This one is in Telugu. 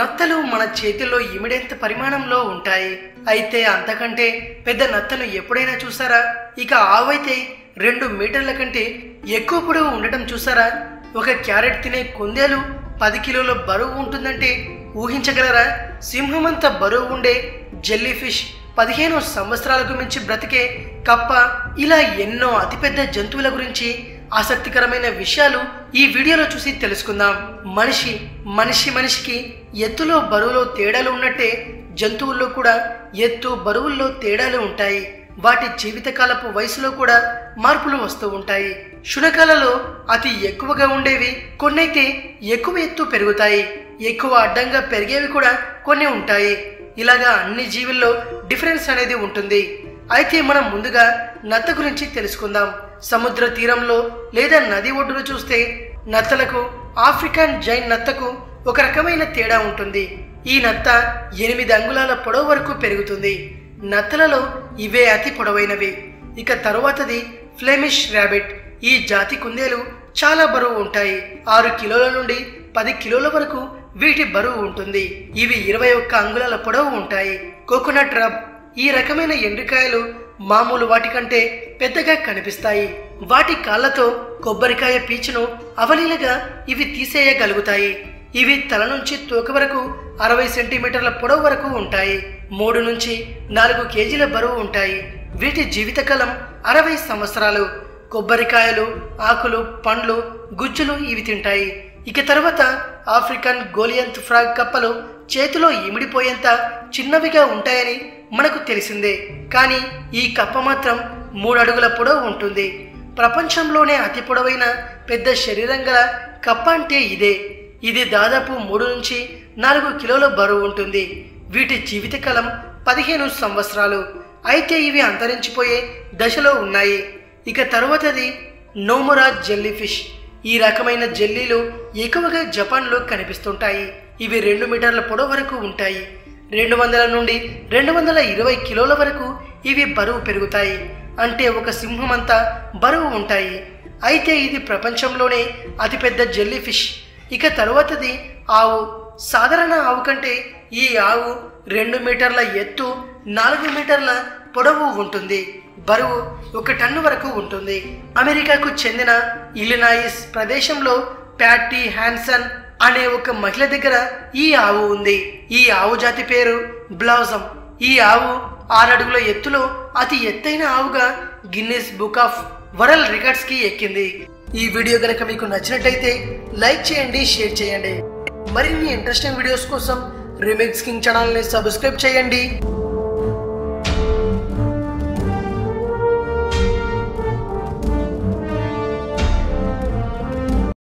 నత్తలు మన చేతిలో ఇమిడేంత పరిమాణంలో ఉంటాయి. అయితే అంతకంటే పెద్ద నత్తలు ఎప్పుడైనా చూసారా? ఇక ఆవైతే 2 మీటర్ల కంటే ఎక్కువ పొడవు ఉండటం చూసారా? ఒక క్యారెట్ తినే కుందేలు 10 కిలోల బరువు ఉంటుందంటే ఊహించగలరా? సింహమంత బరువు ఉండే జెల్లీ ఫిష్, 15 సంవత్సరాలకు మించి బ్రతికే కప్ప, ఇలా ఎన్నో అతిపెద్ద జంతువుల గురించి ఆసక్తికరమైన విషయాలు ఈ వీడియోలో చూసి తెలుసుకుందాం. మనిషికి ఎత్తులో బరువులో తేడాలు ఉన్నట్టే జంతువుల్లో కూడా ఎత్తు బరువుల్లో తేడాలు ఉంటాయి. వాటి జీవితకాలపు వయసులో కూడా మార్పులు వస్తూ ఉంటాయి. శునకాలలో అతి ఎక్కువగా ఉండేవి కొన్నైతే ఎక్కువ ఎత్తు పెరుగుతాయి, ఎక్కువ అడ్డంగా పెరిగేవి కూడా కొన్ని ఉంటాయి. ఇలాగా అన్ని జీవుల్లో డిఫరెన్స్ అనేది ఉంటుంది. అయితే మనం ముందుగా నత్త గురించి తెలుసుకుందాం. సముద్ర తీరంలో లేదా నది ఒడ్డును చూస్తే నత్తలకు ఆఫ్రికన్ జైన్ నత్తకు ఒక రకమైన తేడా ఉంటుంది. ఈ నత్త 8 అంగుళాల పొడవు వరకు పెరుగుతుంది. నత్తలలో ఇవే అతి పొడవైనవి. ఇక తరువాతది ఫ్లెమిష్ ర్యాబిట్. ఈ జాతి కుందేలు చాలా బరువు ఉంటాయి. 6 కిలోల నుండి 10 కిలోల వరకు వీటి బరువు ఉంటుంది. ఇవి 21 అంగుళాల పొడవు ఉంటాయి. Coconut crab. ఈ రకమైన ఎండ్రికాయలు మామూలు వాటికంటే పెద్దగా కనిపిస్తాయి. వాటి కాళ్లతో కొబ్బరికాయ పీచును అవలీలగా ఇవి తీసేయగలుగుతాయి. ఇవి తల నుంచి తోక వరకు 60 సెంటీమీటర్ల పొడవు వరకు ఉంటాయి. 3 నుంచి 4 కేజీల బరువు ఉంటాయి. వీటి జీవితకాలం 60 సంవత్సరాలు. కొబ్బరికాయలు, ఆకులు, పండ్లు, గుజ్జులు ఇవి తింటాయి. ఇక తర్వాత ఆఫ్రికన్ గోలియంత్ ఫ్రాగ్ కప్పలు చేతిలో ఇమిడిపోయేంత చిన్నవిగా ఉంటాయని మనకు తెలిసిందే. కానీ ఈ కప్ప మాత్రం 3 అడుగుల పొడవు ఉంటుంది. ప్రపంచంలోనే అతి పొడవైన పెద్ద శరీరం గల కప్ప అంటే ఇదే. ఇది దాదాపు 3 నుంచి 4 కిలోల బరువు ఉంటుంది. వీటి జీవితకాలం 15 సంవత్సరాలు. అయితే ఇవి అంతరించిపోయే దశలో ఉన్నాయి. ఇక తరువాతది నోమురా జెల్లీ ఫిష్. ఈ రకమైన జెల్లీలు ఎక్కువగా జపాన్లో కనిపిస్తుంటాయి. ఇవి 2 మీటర్ల పొడవు వరకు ఉంటాయి. 200 నుండి 220 కిలోల వరకు ఇవి బరువు పెరుగుతాయి. అంటే ఒక సింహం అంతా బరువు ఉంటాయి. అయితే ఇది ప్రపంచంలోనే అతిపెద్ద జెల్లీ ఫిష్. ఇక తరువాతది ఆవు. సాధారణ ఆవు కంటే ఈ ఆవు 2 మీటర్ల ఎత్తు, 4 మీటర్ల పొడవు ఉంటుంది. బరువు 1 టన్ను వరకు ఉంటుంది. అమెరికాకు చెందిన ఇలినాయిస్ ప్రదేశంలో ప్యాటీ హ్యాన్సన్ అనే ఒక మహిళ దగ్గర ఈ ఆవు ఉంది. ఈ ఆవు జాతి పేరు బ్లాజమ్. ఈ ఆవు 6 అడుగుల ఎత్తులో అతి ఎత్తైన ఆవుగా Guinness Book of World Records కి ఎక్కింది. ఈ వీడియో గనక మీకు నచ్చినట్టయితే లైక్ చేయండి, షేర్ చేయండి. మరిన్ని ఇంట్రెస్టింగ్ వీడియోస్ కోసం రీమిక్స్ కింగ్ ఛానల్ ని సబ్స్క్రైబ్ చేయండి.